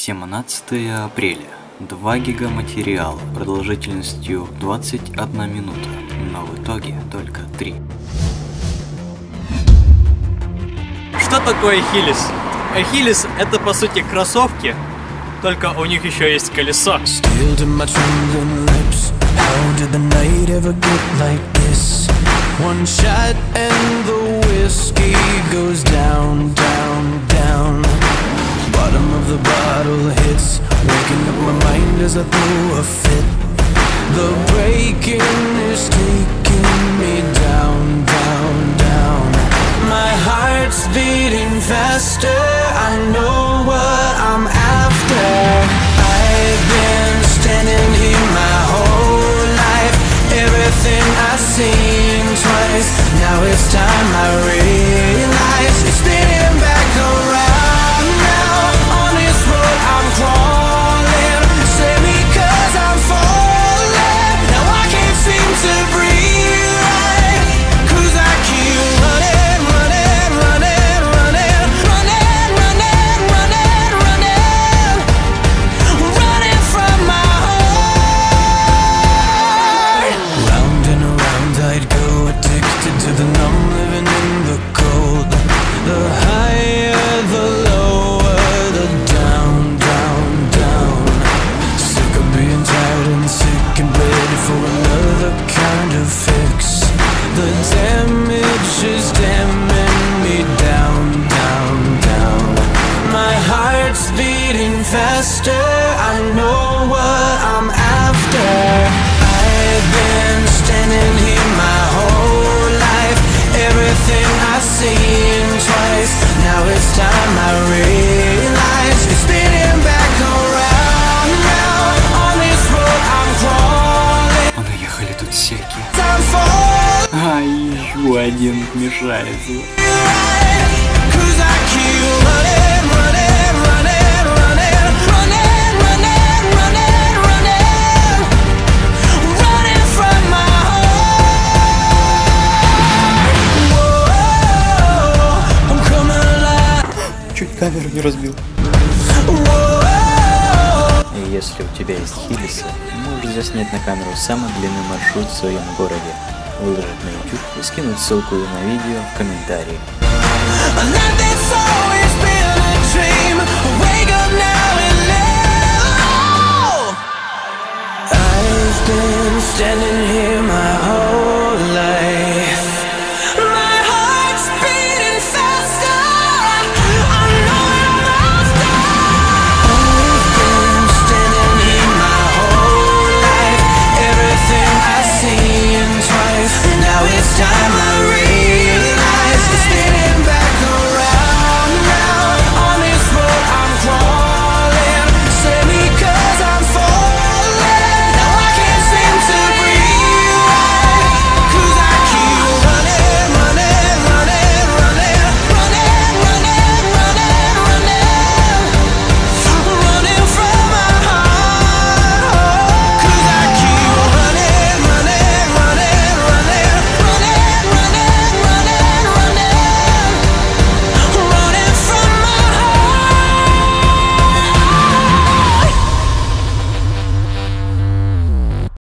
17 апреля. 2 гига материала продолжительностью 21 минута, но в итоге только 3. Что такое Achilles? Achilles — это по сути кроссовки, только у них еще есть колесо. One shot and the whiskey goes down, down, down. Bottom of the bottle hits, waking up my mind as I throw a fit. The breaking is taking me down, down, down. My heart's beating faster, I know what I'm after. I've been standing here my whole life, everything I've seen twice. Now it's time I realize it's spinning back around now. On this road I'm crawling, save me 'cause I'm falling. Now I can't seem to breathe right, 'cause I keep running, running, running, running, running, running, running, running, running from my heart. Round and around I'd go, addicted to the numb, living in the cold. The higher, the lower, the down, down, down. Sick of being tired and sick and ready for another kind of fix. The damage is damning me down, down, down. My heart's beating faster, I know what I'm after. I've been standing here my whole life, everything I've seen twice. Now it's time I realize it's spinning back around now. On this road I'm crawling. Наехали тут всякие. I'm falling. А еще один мешается. 'Cause I keep running, running, running, running, running, running, running, running, running from my heart. Whoa, I'm coming alive. Чуть камеру не разбил. Whoa. И если у тебя есть хилисы, можешь заснять на камеру самый длинный маршрут в своем городе, выложить на YouTube и скинуть ссылку на видео в комментарии. Nothing's always been